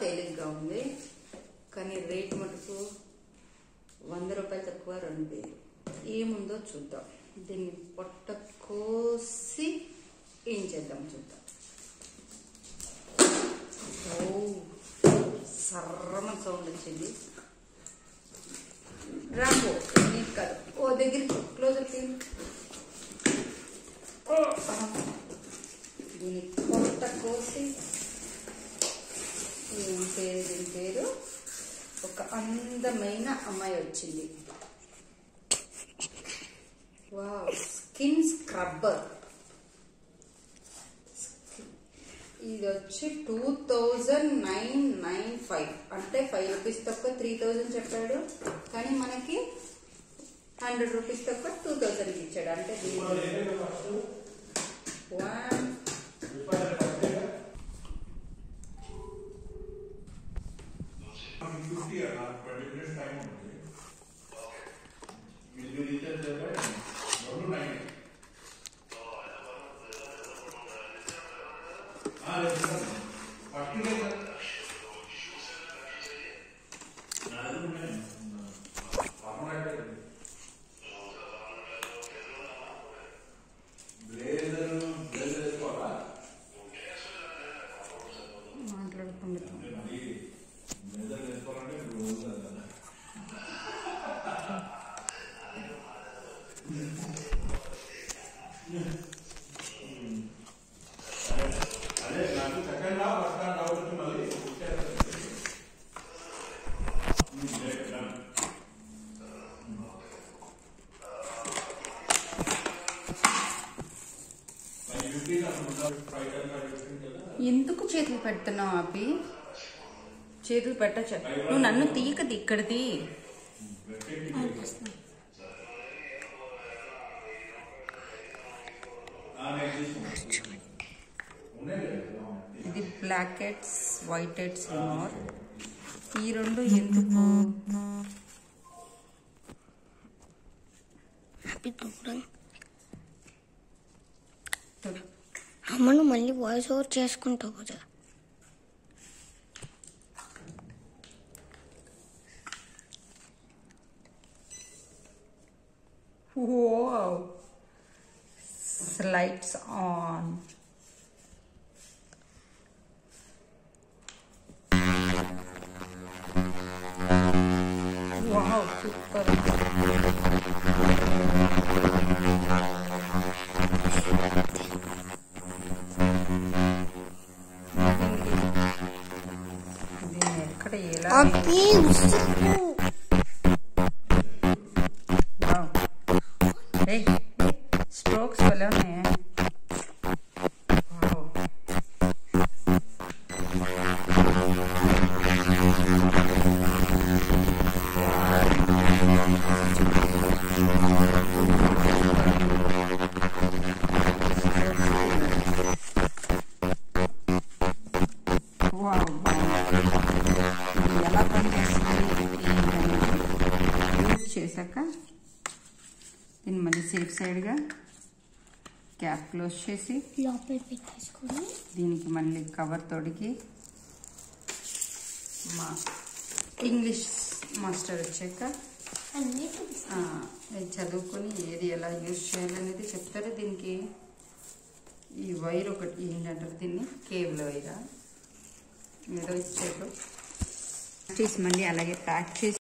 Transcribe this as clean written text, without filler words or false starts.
తేలిగ్గా ఉంది, కానీ రేట్ మటుకు 100 రూపాయలు తక్కువ 2000. ఏముందో చూద్దాం. దీన్ని పొట్ట కోసి ఏం చేద్దాం చూద్దాం. ఓ సర్రమని సౌండ్ వచ్చింది. రాబో నీట్ కాదు. ఓ దగ్గరికి క్లోజర్ తీయండి. దీన్ని పొట్ట కోసి దీని పేరు ఒక అందమైన అమ్మాయి వచ్చింది. Wow, skin scrubber. ఇది వచ్చి 2995, అంటే 5 రూపీస్ తక్కువ 3000 చెప్పాడు, కానీ మనకి 100 రూపీస్ తక్కువ 2000 ఇచ్చాడు. అంటే ఎందుకు చేతులు పెడుతున్నావు? ఆపి చేతులు పెట్టచ్చు. నువ్వు నన్ను తీయకది, ఇక్కడిది. ఇది blackheads whiteheads remover. ఈ రెండు ఎందుకు? అమ్మను మళ్ళీ వాయిస్ ఓవర్ చేసుకుంటావు కదా. Wow, lights on. Wow, super. Strokes वाला में है. Wow. Wow. ఎలా పనిచేస్తుంది యూజ్ చేశాక దీన్ని మళ్ళీ సేఫ్ సైడ్గా క్యాప్ క్లోజ్ చేసి లోపల పెట్టేసుకొని దీనికి మళ్ళీ కవర్ తొడిగి మా ఇంగ్లీష్ మాస్టర్ వచ్చాక చదువుకొని ఏది ఎలా యూజ్ చేయాలనేది చెప్తారు. దీనికి ఈ వైర్ ఒకటి ఏంటంటారు, దీన్ని కేబుల్ వైరా ఏదో ఇచ్చారు. మళ్ళీ అలాగే ప్యాక్ చేసి